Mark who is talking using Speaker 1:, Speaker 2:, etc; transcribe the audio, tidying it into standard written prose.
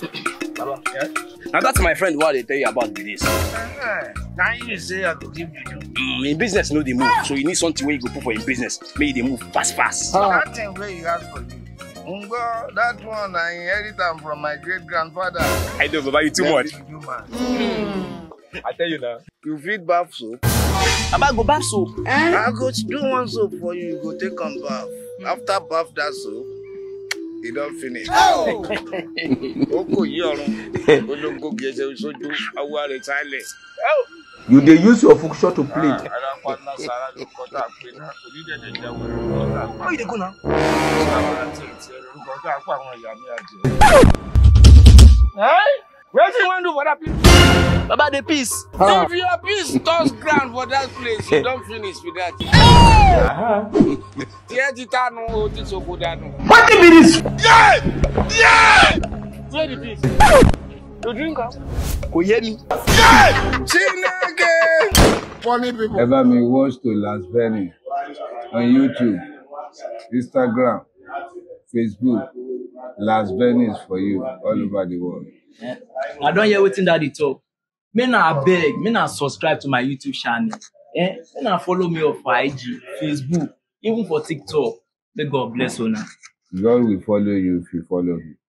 Speaker 1: Baba, yeah? Now that's my friend what they tell you about this.
Speaker 2: Now you say I could give you.
Speaker 1: In business, no, they move. So you need something where you go put for in business. Maybe they move fast.
Speaker 2: That thing where you ask for you. That one I inherited from my great grandfather.
Speaker 1: I know, Baba, you too much.
Speaker 3: I tell you now.
Speaker 2: You feed bath soap.
Speaker 1: Baba, go bath soap.
Speaker 2: I go do one soap for you. You go take on bath. After bath that soap, you don't finish. Oh!
Speaker 4: You dey use your function to play.
Speaker 1: Where you dey go now?
Speaker 2: What do you want to do for that place?
Speaker 1: Baba, the peace.
Speaker 2: If your piece touch ground for that place, you don't finish with that.
Speaker 4: What be this?
Speaker 2: Yeah! Where the piece? You drink up?
Speaker 1: Go hear me.
Speaker 2: Funny people.
Speaker 5: Ever me watch to Laxbenny on YouTube, Instagram, Facebook. Laxbenny is for you all over the world.
Speaker 3: I don't hear waiting that they talk. Me na beg, me na subscribe to my YouTube channel. Me na follow me on IG, Facebook, even for TikTok. May God bless you now.
Speaker 5: God will follow you if you follow him.